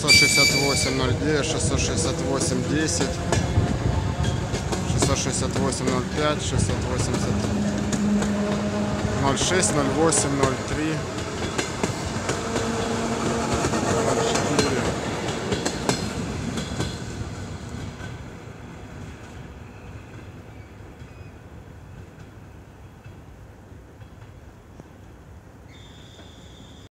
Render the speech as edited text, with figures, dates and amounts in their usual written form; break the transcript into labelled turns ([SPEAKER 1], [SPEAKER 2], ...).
[SPEAKER 1] 668 09, 668 10, 668 05, 680 06 08 03.